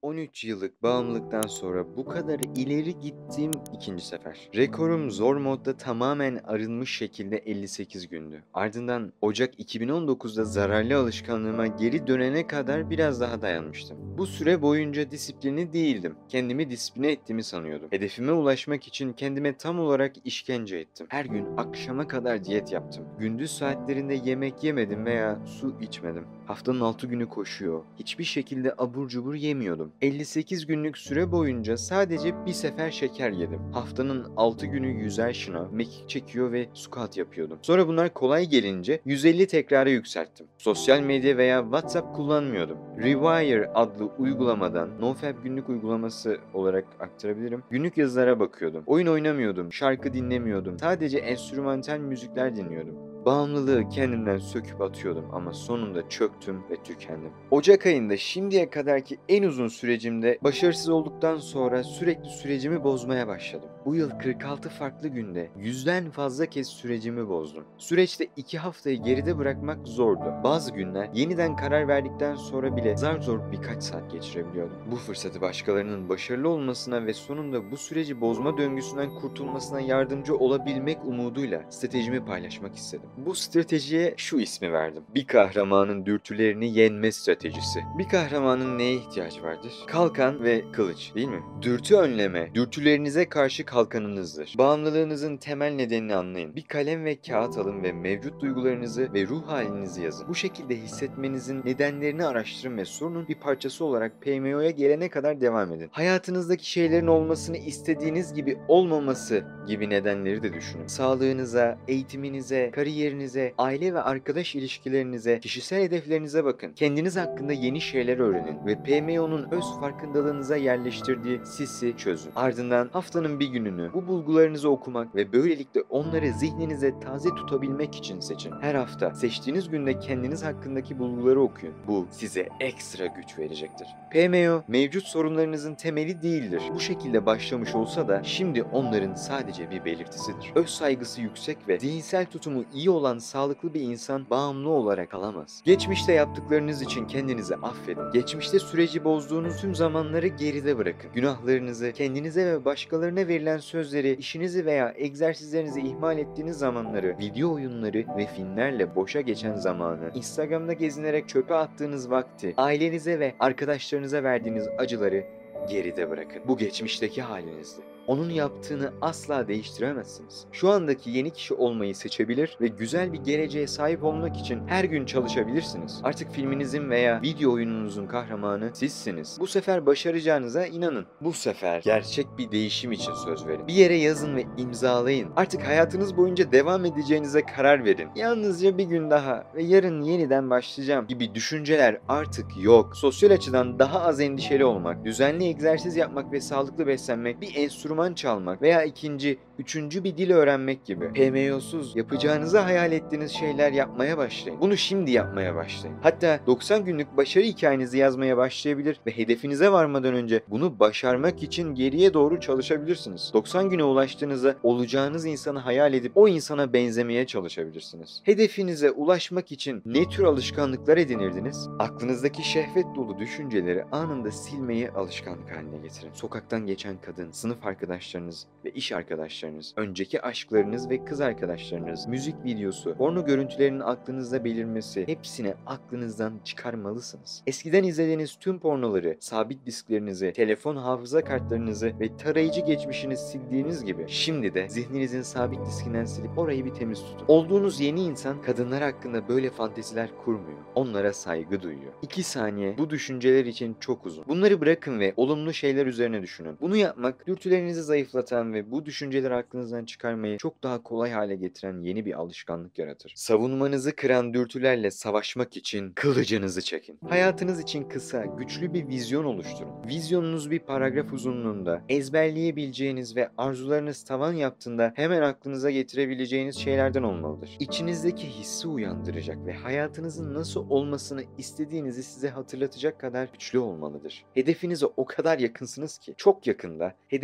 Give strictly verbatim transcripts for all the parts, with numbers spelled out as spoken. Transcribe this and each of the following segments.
on üç yıllık bağımlılıktan sonra bu kadar ileri gittiğim ikinci sefer. Rekorum zor modda tamamen arınmış şekilde elli sekiz gündü. Ardından Ocak iki bin on dokuzda zararlı alışkanlığıma geri dönene kadar biraz daha dayanmıştım. Bu süre boyunca disiplinli değildim. Kendimi disipline ettiğimi sanıyordum. Hedefime ulaşmak için kendime tam olarak işkence ettim. Her gün akşama kadar diyet yaptım. Gündüz saatlerinde yemek yemedim veya su içmedim. Haftanın altı günü koşuyor. Hiçbir şekilde abur cubur yemiyordum. elli sekiz günlük süre boyunca sadece bir sefer şeker yedim. Haftanın altı günü yüzer şınav, mekik çekiyor ve squat yapıyordum. Sonra bunlar kolay gelince yüz elli tekrara yükselttim. Sosyal medya veya WhatsApp kullanmıyordum. Rewire adlı uygulamadan, NoFap günlük uygulaması olarak aktarabilirim. Günlük yazılara bakıyordum. Oyun oynamıyordum, şarkı dinlemiyordum. Sadece enstrümantal müzikler dinliyordum. Bağımlılığı kendimden söküp atıyordum ama sonunda çöktüm ve tükendim. Ocak ayında şimdiye kadarki en uzun sürecimde başarısız olduktan sonra sürekli sürecimi bozmaya başladım. Bu yıl kırk altı farklı günde yüzden fazla kez sürecimi bozdum. Süreçte iki haftayı geride bırakmak zordu. Bazı günler yeniden karar verdikten sonra bile zar zor birkaç saat geçirebiliyordum. Bu fırsatı başkalarının başarılı olmasına ve sonunda bu süreci bozma döngüsünden kurtulmasına yardımcı olabilmek umuduyla stratejimi paylaşmak istedim. Bu stratejiye şu ismi verdim: bir kahramanın dürtülerini yenme stratejisi. Bir kahramanın neye ihtiyacı vardır? Kalkan ve kılıç, değil mi? Dürtü önleme, dürtülerinize karşı kalkanınızdır. Bağımlılığınızın temel nedenini anlayın. Bir kalem ve kağıt alın ve mevcut duygularınızı ve ruh halinizi yazın. Bu şekilde hissetmenizin nedenlerini araştırın ve sorunun bir parçası olarak P M O'ya gelene kadar devam edin. Hayatınızdaki şeylerin olmasını istediğiniz gibi olmaması gibi nedenleri de düşünün. Sağlığınıza, eğitiminize, kariyerinize, aile ve arkadaş ilişkilerinize, kişisel hedeflerinize bakın. Kendiniz hakkında yeni şeyler öğrenin ve P M O'nun öz farkındalığınıza yerleştirdiği sisi çözün. Ardından haftanın bir gününü bu bulgularınızı okumak ve böylelikle onları zihninize taze tutabilmek için seçin. Her hafta seçtiğiniz günde kendiniz hakkındaki bulguları okuyun. Bu size ekstra güç verecektir. P M O mevcut sorunlarınızın temeli değildir. Bu şekilde başlamış olsa da şimdi onların sadece bir belirtisidir. Öz saygısı yüksek ve zihinsel tutumu iyi olan sağlıklı bir insan bağımlı olarak kalamaz. Geçmişte yaptıklarınız için kendinizi affedin. Geçmişte süreci bozduğunuz tüm zamanları geride bırakın. Günahlarınızı, kendinize ve başkalarına verilen sözleri, işinizi veya egzersizlerinizi ihmal ettiğiniz zamanları, video oyunları ve filmlerle boşa geçen zamanı, Instagram'da gezinerek çöpe attığınız vakti, ailenize ve arkadaşlarınıza verdiğiniz acıları geride bırakın. Bu geçmişteki halinizdi. Onun yaptığını asla değiştiremezsiniz. Şu andaki yeni kişi olmayı seçebilir ve güzel bir geleceğe sahip olmak için her gün çalışabilirsiniz. Artık filminizin veya video oyununuzun kahramanı sizsiniz. Bu sefer başaracağınıza inanın. Bu sefer gerçek bir değişim için söz verin. Bir yere yazın ve imzalayın. Artık hayatınız boyunca devam edeceğinize karar verin. Yalnızca bir gün daha ve yarın yeniden başlayacağım gibi düşünceler artık yok. Sosyal açıdan daha az endişeli olmak, düzenli egzersiz yapmak ve sağlıklı beslenmek, bir enstrüman çalmak veya ikinci, üçüncü bir dil öğrenmek gibi P M O'suz yapacağınızı hayal ettiğiniz şeyler yapmaya başlayın. Bunu şimdi yapmaya başlayın. Hatta doksan günlük başarı hikayenizi yazmaya başlayabilir ve hedefinize varmadan önce bunu başarmak için geriye doğru çalışabilirsiniz. doksan güne ulaştığınızda olacağınız insanı hayal edip o insana benzemeye çalışabilirsiniz. Hedefinize ulaşmak için ne tür alışkanlıklar edinirdiniz? Aklınızdaki şehvet dolu düşünceleri anında silmeyi alışkanlık haline getirin. Sokaktan geçen kadın, sınıf arkadaşlarınız ve iş arkadaşlarınız, önceki aşklarınız ve kız arkadaşlarınız, müzik videosu, porno görüntülerinin aklınızda belirmesi, hepsini aklınızdan çıkarmalısınız. Eskiden izlediğiniz tüm pornoları, sabit disklerinizi, telefon hafıza kartlarınızı ve tarayıcı geçmişini sildiğiniz gibi şimdi de zihninizin sabit diskinden silip orayı bir temiz tutun. Olduğunuz yeni insan kadınlar hakkında böyle fanteziler kurmuyor. Onlara saygı duyuyor. iki saniye bu düşünceler için çok uzun. Bunları bırakın ve olumlu şeyler üzerine düşünün. Bunu yapmak dürtülerinizi zayıflatan ve bu düşünceleri aklınızdan çıkarmayı çok daha kolay hale getiren yeni bir alışkanlık yaratır. Savunmanızı kıran dürtülerle savaşmak için kılıcınızı çekin. Hayatınız için kısa, güçlü bir vizyon oluşturun. Vizyonunuz bir paragraf uzunluğunda, ezberleyebileceğiniz ve arzularınız tavan yaptığında hemen aklınıza getirebileceğiniz şeylerden olmalıdır. İçinizdeki hissi uyandıracak ve hayatınızın nasıl olmasını istediğinizi size hatırlatacak kadar güçlü olmalıdır. Hedefinize o kadar yakınsınız ki çok yakında hedefiniz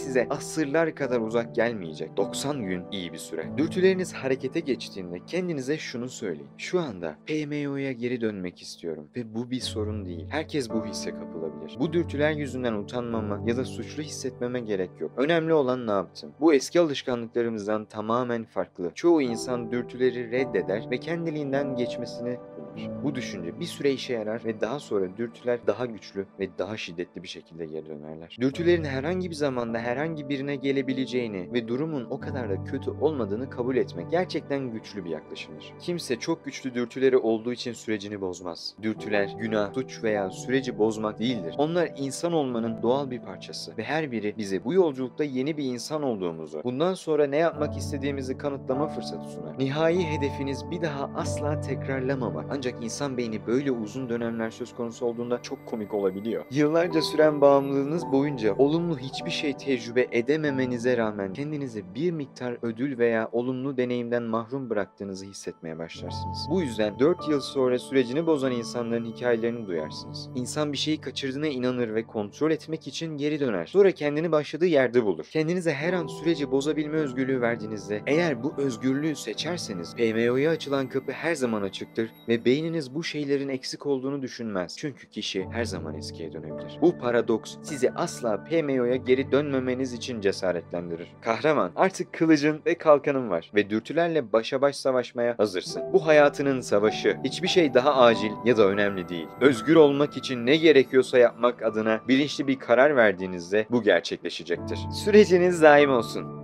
size asırlar kadar uzak gelmeyecek. doksan gün iyi bir süre. Dürtüleriniz harekete geçtiğinde kendinize şunu söyleyin. Şu anda P M O'ya geri dönmek istiyorum ve bu bir sorun değil. Herkes bu hisse kapılabilir. Bu dürtüler yüzünden utanmama ya da suçlu hissetmeme gerek yok. Önemli olan ne yaptım? Bu eski alışkanlıklarımızdan tamamen farklı. Çoğu insan dürtüleri reddeder ve kendiliğinden geçmesini umar. Bu düşünce bir süre işe yarar ve daha sonra dürtüler daha güçlü ve daha şiddetli bir şekilde geri dönerler. Dürtülerin herhangi bir zamanda herhangi birine gelebileceğini ve durumun o kadar da kötü olmadığını kabul etmek gerçekten güçlü bir yaklaşımdır. Kimse çok güçlü dürtüleri olduğu için sürecini bozmaz. Dürtüler, günah, suç veya süreci bozmak değildir. Onlar insan olmanın doğal bir parçası ve her biri bize bu yolculukta yeni bir insan olduğumuzu, bundan sonra ne yapmak istediğimizi kanıtlama fırsatı sunar. Nihai hedefiniz bir daha asla tekrarlamamak. Ancak insan beyni böyle uzun dönemler söz konusu olduğunda çok komik olabiliyor. Yıllarca süren bağımlılığınız boyunca olumlu hiçbir şey tecrübe edememenize rağmen kendinizi bir miktar ödül veya olumlu deneyimden mahrum bıraktığınızı hissetmeye başlarsınız. Bu yüzden dört yıl sonra sürecini bozan insanların hikayelerini duyarsınız. İnsan bir şeyi kaçırdığına inanır ve kontrol etmek için geri döner. Sonra kendini başladığı yerde bulur. Kendinize her an süreci bozabilme özgürlüğü verdiğinizde, eğer bu özgürlüğü seçerseniz P M O'ya açılan kapı her zaman açıktır ve beyniniz bu şeylerin eksik olduğunu düşünmez. Çünkü kişi her zaman eskiye dönebilir. Bu paradoks sizi asla P M O'ya geri dönmemeniz için cesaretlendirir. Kahraman, artık kılıcın ve kalkanın var ve dürtülerle başa baş savaşmaya hazırsın. Bu hayatının savaşı. Hiçbir şey daha acil ya da önemli değil. Özgür olmak için ne gerekiyorsa yapmak adına bilinçli bir karar verdiğinizde bu gerçekleşecektir. Süreciniz daim olsun.